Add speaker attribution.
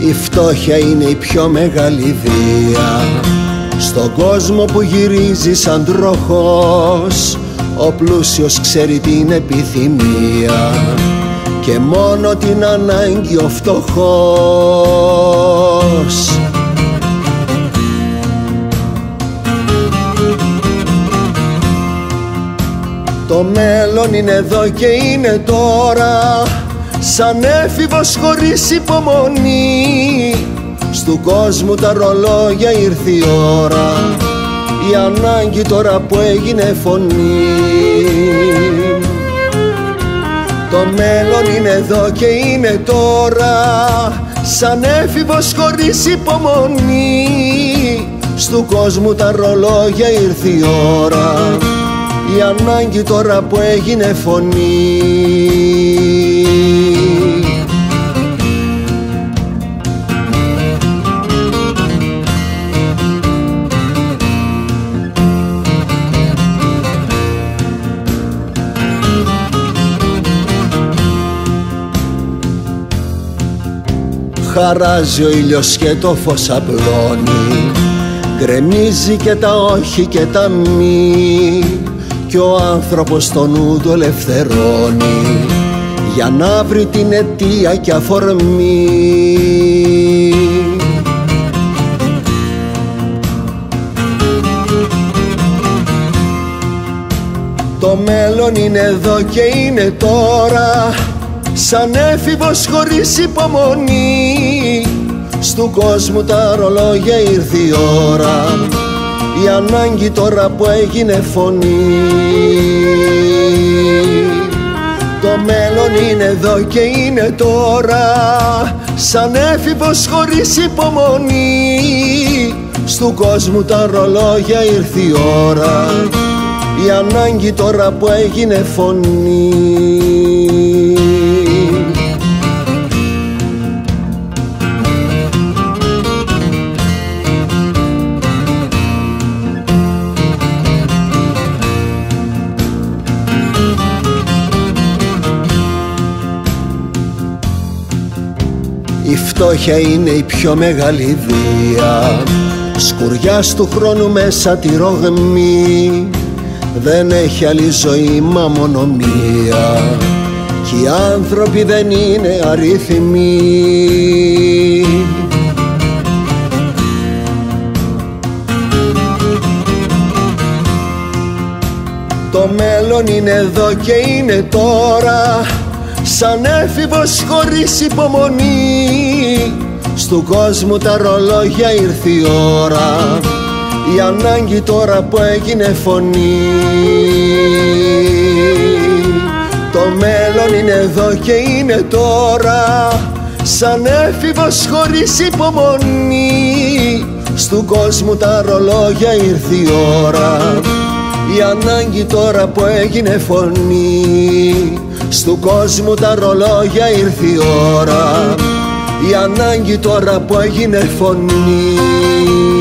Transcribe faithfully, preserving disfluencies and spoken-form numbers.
Speaker 1: Η φτώχεια είναι η πιο μεγάλη βία στον κόσμο που γυρίζει σαν τροχός. Ο πλούσιος ξέρει την επιθυμία και μόνο την ανάγκη ο φτωχός. Το μέλλον είναι εδώ και είναι τώρα, σαν έφηβος χωρίς υπομονή. Στου κόσμου τα ρολόγια ήρθε η ώρα, η ανάγκη τώρα που έγινε φωνή. Το μέλλον είναι εδώ και είναι τώρα, σαν έφηβος χωρίς υπομονή. Στου κόσμου τα ρολόγια ήρθε η ώρα, η ανάγκη τώρα που έγινε φωνή. Χαράζει ο ήλιος και το φως απλώνει, γκρεμίζει και τα όχι και τα μη, κι ο άνθρωπος το νου του ελευθερώνει για να βρει την αιτία και αφορμή. Το μέλλον είναι εδώ και είναι τώρα, σαν έφηβος χωρίς υπομονή. Στου κόσμου τα ρολόγια ήρθε η ώρα, η ανάγκη τώρα που έγινε φωνή. Το μέλλον είναι εδώ και είναι τώρα, σαν έφηβος χωρίς υπομονή. Στου κόσμου τα ρολόγια ήρθε η ώρα, η ανάγκη τώρα που έγινε φωνή. Η φτώχεια είναι η πιο μεγάλη βία, σκουριάς του χρόνου μέσα τη ρογμή. Δεν έχει άλλη ζωή μα μόνο μία, κι οι άνθρωποι δεν είναι αριθμοί. Το μέλλον είναι εδώ και είναι τώρα, σαν έφηβος χωρίς υπομονή. Στου κόσμου τα ρολόγια ήρθε η ώρα, η ανάγκη τώρα που έγινε φωνή. Το μέλλον είναι εδώ και είναι τώρα, σαν έφηβος χωρίς υπομονή. Στου κόσμου τα ρολόγια ήρθε η ώρα, η ανάγκη τώρα που έγινε φωνή. Στου κόσμου τα ρολόγια ήρθε η ώρα, η ανάγκη τώρα που έγινε φωνή.